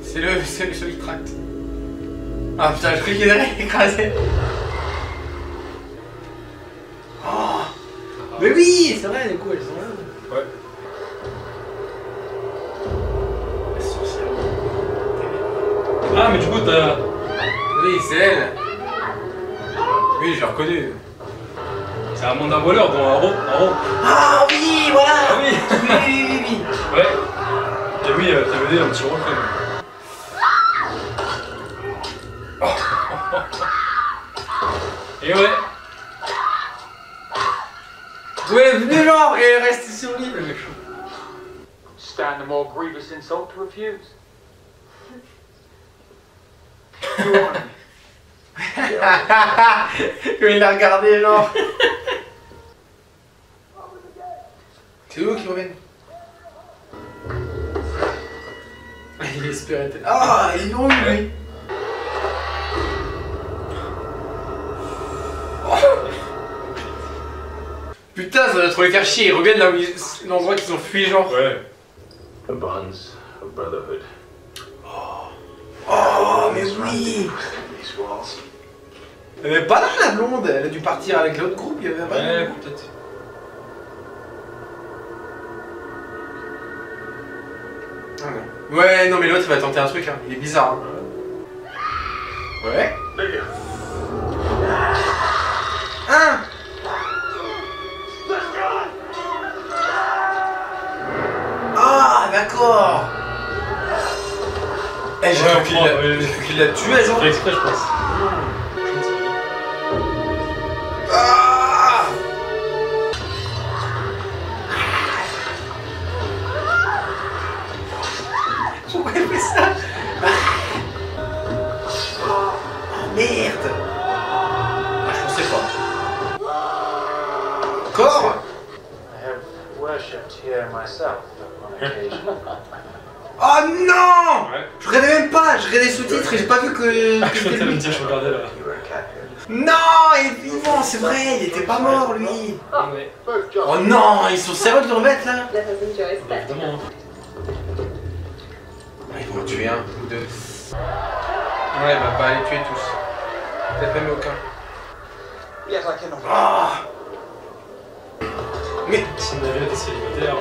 C'est le celui qui tracte. Ah putain, je croyais qu'il allait écraser. Oh. Mais oui, c'est vrai, du coup, elles sont là. Ouais. La sorcière. Ah, mais du coup, t'as... Oui, c'est elle. Oui, je l'ai reconnue. C'est un monde d'un voleur dans un rond. Ah oui, voilà. Ah oui. Oui. Ouais. Et oui, t'as mené un petit rôle quand même. Et ouais. Ouais, venez genre, et elle reste sur lui, le mec. Stand a more grievous insult to refuse. Comme il l'a regardé, genre. C'est où qui reviennent? Il espérait. Ah, ils l'ont eu, lui. Putain, ça doit trop les faire chier. Ils reviennent là où l'endroit qu'ils ont fui, genre. Ouais. The bonds of brotherhood. Oh, mais oui. These walls. Elle avait pas là, la blonde. Elle a dû partir avec l'autre groupe. Il y avait pas. Ouais, peut-être. Ah non. Ouais, non, mais l'autre il va tenter un truc, hein. Il est bizarre. Hein. Ouais. Hein. Ah, d'accord. Eh, j'ai cru qu'il l'a tué, genre. C'est exprès, je pense. Ah. Pourquoi il fait ça? Oh merde. Ah, je pensais pas. Encore? I have worshipped here myself on occasion. Oh non! Ouais. Je regardais même pas, je regardais les sous-titres et j'ai pas vu que Je crois que c'était t'allais me lui. dire, je regardais là. You were a captain. Non, il est vivant, c'est vrai, il était pas mort lui. Ouais. Oh non, ils sont sérieux de le remettre là? Let us enjoy Bah, spectacle. évidemment. Ah, ils vont en tuer un ou deux. Ouais, bah pas les tuer tous. Peut-être même aucun. Yes, I cannot. Ah. Mais Si on avait été célibataire.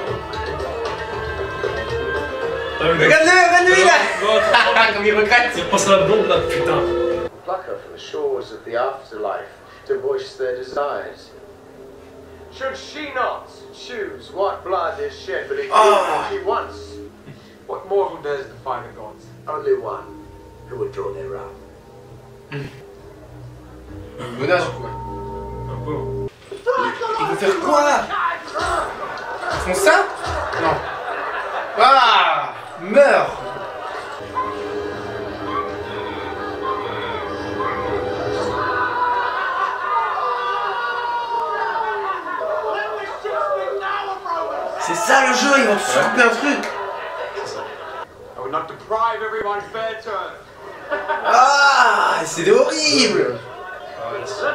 T'as vu, regarde-le là! L'autre. Comme il regrette. Il pense à la blonde là, putain. Pluck her from the shores of the afterlife to voice their desires. Should she not choose what blood is shed for the Ah. she wants? What mortal dares defy the gods? Only one who would draw their wrath. Menace ou quoi? Un peu. Ils vont faire quoi? Ils font ça? Non. Ah! Meurs! C'est ça le jeu, ils vont te couper un truc! I would not deprive everyone fair turn. Ah! C'est horrible! Ah, ouais, c'est...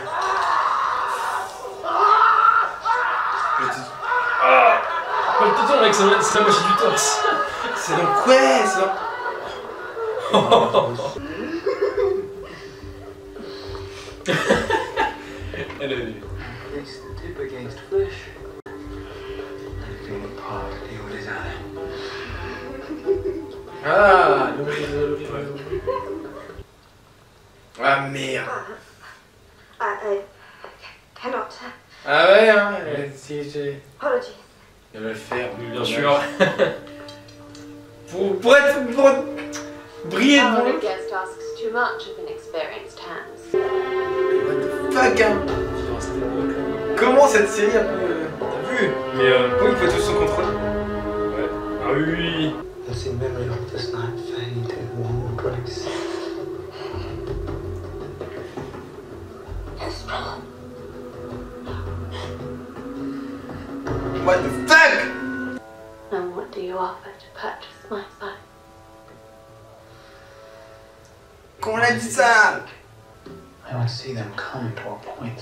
Pas le téton mec, c'est la moitié du torse. C'est donc ouais, c'est donc... Elle est... Place the tip against flesh. And feel the part of your desire. Ah! Ah merde! I cannot. Ah ouais, hein? Si j'ai... Apologies. Il va le faire. Bien sûr. Pour briller Our devant. guest asks too much of inexperienced hands. What the fuck, hein? Comment cette série a pu... T'as vu? Mais Comment il peut tout se contrôler? ouais. Ah oui, oui. Let the memory of this night fade in warm grace. What the fuck? And what do you offer to purchase my sight? Comment on a dit ça? I want to see them come to a point.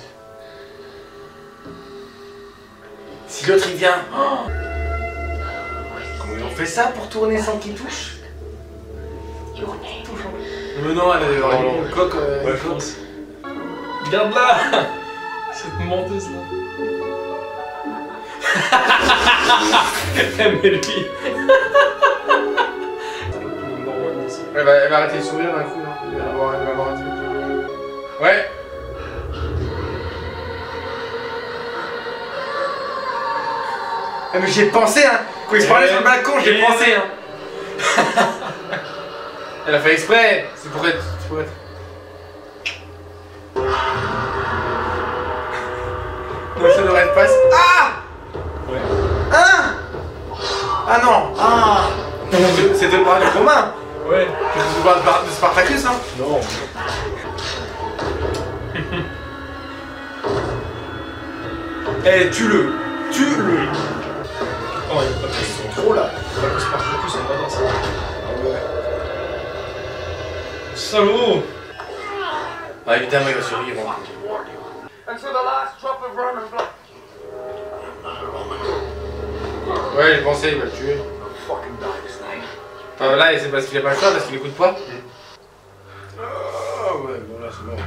Si l'autre il vient... Oh, comment ils ont fait ça pour tourner sans qu'il touche? your name. Mais non, elle avait une coque. Ouais, je pense. Regarde-la. Cette menteuse là. Mais lui. Elle va arrêter de sourire d'un coup, hein. Elle va avoir un truc. Ouais. Ah, mais j'y ai pensé, hein. Quand il se parlait sur le balcon, j'y ai pensé, hein. Elle a fait exprès. C'est pour être. Non, ça devrait être pas. Ah. Ouais. Ah. Ah non. Ah. C'est de parler de Romain. Ouais. C'est de Spartacus, hein. Non. Eh, tue-le. Tue-le. Oh, il y a pas plus. Ils sont trop là. Pas plus par plus, on va dans ça. Ah ouais. Salaud. Ah, évidemment, il va survivre. Hein. Until the last drop of Roman blood. Ouais, j'ai pensé, il va le tuer. Fucking die this night. Enfin, là, c'est parce qu'il a pas le choix, parce qu'il écoute pas. Ah ouais, bon là, c'est bon.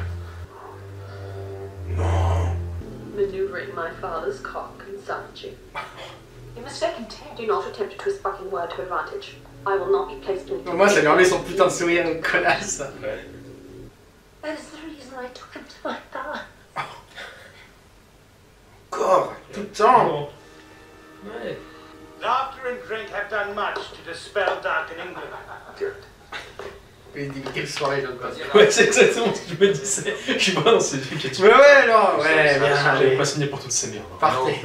Non. Maneuvering my father's cock and savage you. You mistaken Ted. Do not attempt to twist fucking word to advantage. I will not be placed in. Moi, ça lui a enlevé son putain de sourire, connasse. Ouais. That is the reason I took him to my father. Encore, tout le temps. Non. Ouais. Laughter and drink have done much to dispel darkening gloom. Il dit quelle soirée, je passe. Ouais, c'est exactement ce que je me disais. Je suis pas dans ces trucs et tout. Mais ouais, non, ouais, bien. J'avais Allez, pas signé pour toutes ces merdes. partez.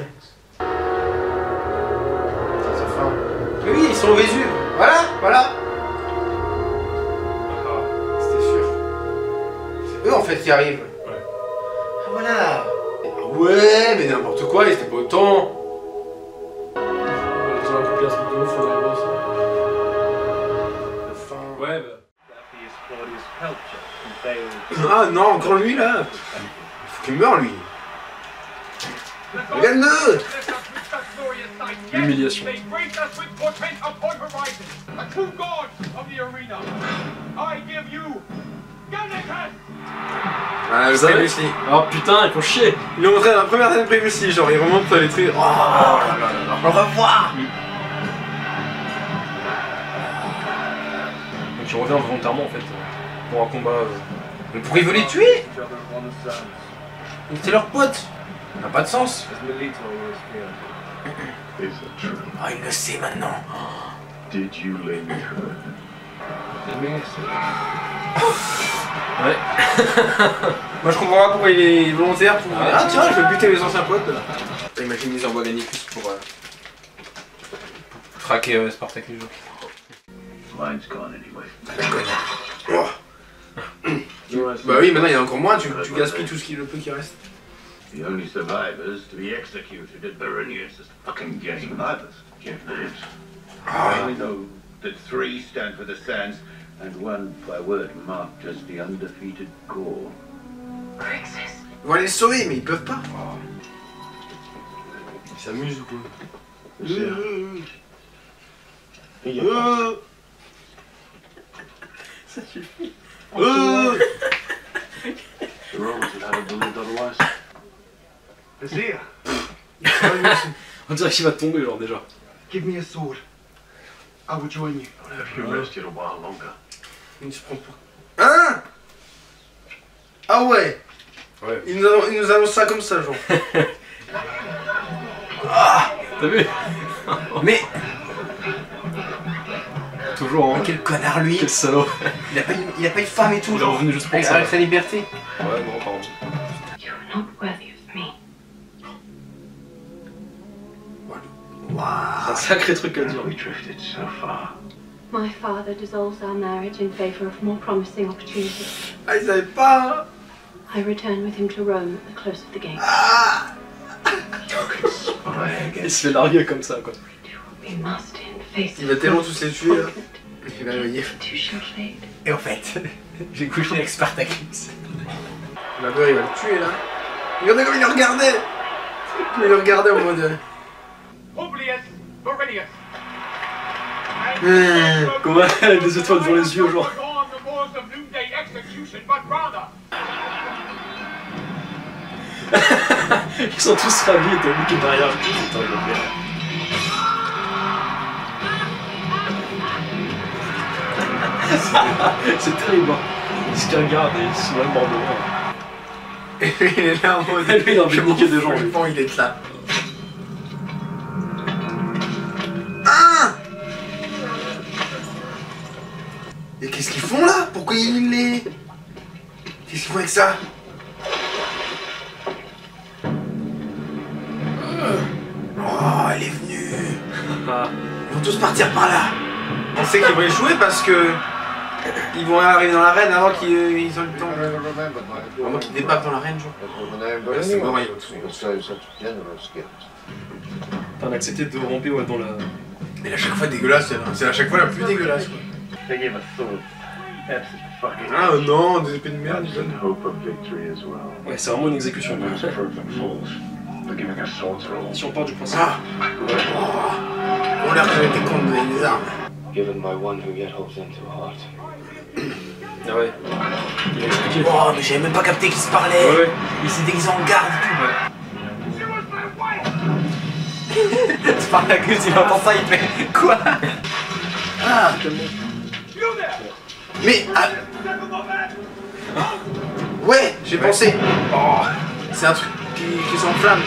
Mais oui, ils sont au Vésuve. Voilà. C'était sûr. C'est eux en fait qui arrivent. Ouais. Ah voilà. Ouais, mais n'importe quoi, ils étaient pas autant. Ils ont accompli un truc de ouf, on a aimé ça. Enfin. Ouais, bah. Ah non, encore lui là. Il faut qu'il meure lui. Regarde-le. L'humiliation. They greet us with portent upon horizon, a true god of the arena. I give you Gannicus! Ah, le Vous savez Previously. Oh putain, ils font chier. Ils l'ont montré dans la première scène Previously, genre ils remontent les trucs. Oh là là, on va revoir. Donc ils reviennent volontairement en fait pour un combat. Mais pourquoi ils veulent les tuer? C'était leur pote. Ça n'a pas de sens. Ah, il le sait maintenant. Did you lay with her? Ouais. Moi je comprends pas pourquoi il est volontaire pour. Ah tiens, je vais buter mes anciens potes. Imagine ils envoient Gannicus pour traquer Spartacus. Mine's gone anyway. Oh. Bah oui, maintenant il y en a encore moins, tu gaspilles tout le peu qui reste. The only survivors to be executed at Berenius' fucking game. Survivors? Jeff lives. I only know that 3 stand for the Sands, and 1 by word marked as the undefeated Gaul. Grixis. Ils vont aller les sauver, mais ils peuvent pas. Ils s'amusent ou quoi? Ça suffit. The Romans would have believed otherwise. Azir, On dirait qu'il va tomber genre déjà. give me a sword. I will join you. I'll have you rested a while longer. Il se prend pas. Hein? Ah ouais. Ouais. Il nous annonce ça comme ça, genre. T'as vu? Mais Toujours hein. quel connard lui. Quel salaud. Il a pas eu de femme et tout, Il est genre. revenu juste pour ça. Avec sa liberté. Ouais, non, pardon. You are not worthy of me. C'est un sacré truc à dire. We drifted so far. My father dissolves our marriage in favor of more promising opportunities. Ah, il savait pas. I return with him to Rome at the close of the game. Il se fait larguer comme ça quoi. Do what we must in face Il va of tellement God's tous les tuer là. conflict. Il va réveiller. Too shall fade. Et en fait, j'ai couché avec Spartacus. La beurre, il va le tuer là. Regardez comme il le regardait. Il le regardait en mode. Publius Verenius. Comment elle a des étoiles devant les yeux genre. execution, but rather Ils sont tous ravis de lui qui est derrière. Putain, le merde. C'est terrible. Il se regarde et il se met mort de rire. Et lui, il est là en mode. Lui, il a envie de niquer des gens. Je pense qu'il est là. Ah! Et qu'est-ce qu'ils font là? Pourquoi ils les. Qu'est-ce qu'ils font avec ça? Oh, elle est venue. Ils vont tous partir par là. On sait qu'ils vont échouer parce que ils vont arriver dans l'arène avant qu'ils ont le temps. Avant qu'ils débarquent dans l'arène, genre. Là, c'est mort, T'as accepté de romper ouais, dans la... Mais à chaque fois dégueulasse, c'est à chaque fois la plus dégueulasse, quoi. Ah non, des épées de merde. Ouais, c'est vraiment une exécution. Si on part du principe. Ah on l'a reconnu des comptes des armes. Ah ouais. Il a expliqué. Oh, mais j'avais même pas capté qu'ils se parlaient. Ouais, ouais. Il s'est déguisé en garde et tout. C'est par la gueule, il entend ça, il fait quoi? Ah, mais ah. Ouais, j'ai pensé. Oh, c'est un truc qui s'enflamme.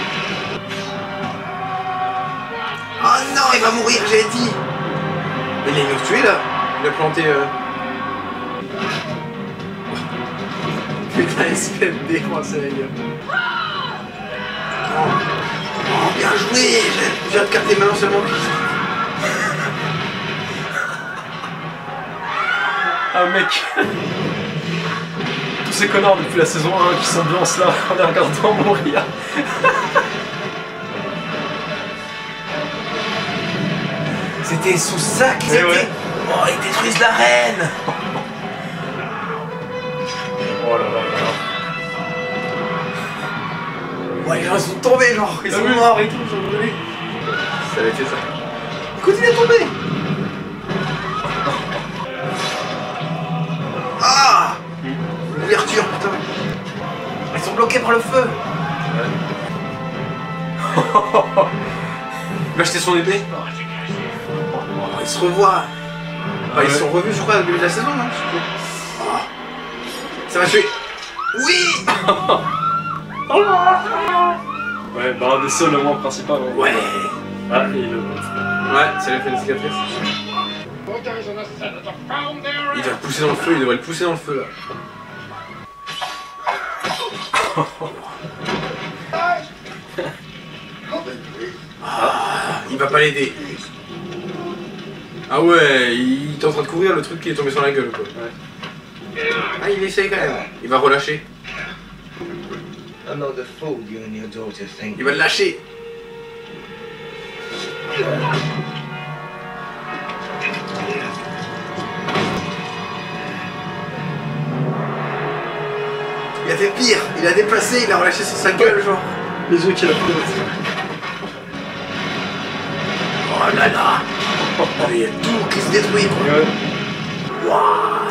Oh non, il va mourir, j'avais dit. Mais il l'a tué là. Il a planté. Putain, espèce de défoncé la gueule. Oh, bien joué. Je viens de capter maintenant seulement. Ah mec. Tous ces connards depuis la saison 1 qui s'ambiancent là en les regardant mourir. C'était sous ça qu'ils étaient. Ouais. Oh, ils détruisent la reine. Oh là là là. Ouais, les gens ils sont tombés, genre. Ils sont morts et tout, ils sont brûlés. Ça avait fait ça. Écoute, il est tombé. Ah! L'ouverture, putain. Ils sont bloqués par le feu. Il va acheter son épée. Oh, ils se revoient. Ah, ils se sont revus, je crois, au début de la saison, non? Oh. Ça va tuer. Oui! Ouais, bah un des seuls au moins principal. Hein. Ouais. Ah, et le... Ouais, ça lui a fait une cicatrice. Il va le pousser dans le feu, il devrait le pousser dans le feu là. Ah, il va pas l'aider. Ah ouais, il est en train de courir le truc qui est tombé sur la gueule quoi. Ouais. Ah, il essaye quand même. Il va relâcher. Il va le lâcher. Il a fait pire, il a déplacé, il a relâché sur sa gueule genre. Les yeux qu'il a fait. Oh là là. Il y a tout qui se détruit quoi. Ouais. What?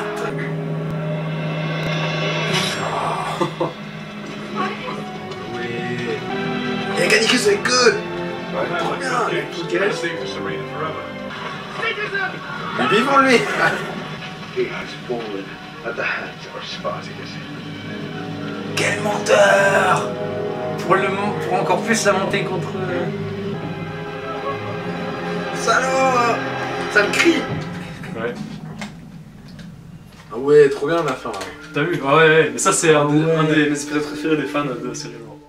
Oui. Il a gagné que c'est good. Ouais. Trop bien. Tout qui reste. Save this arena forever. Il est vivant lui. He has fallen at the hands of Spartacus. Quel menteur. Pour encore plus la monter contre eux. Salaud. Ça me crie. Ouais. Ah ouais, trop bien la fin. T'as vu? Ah ouais, ouais, mais ça c'est un des mes épisodes préférés des fans de la série.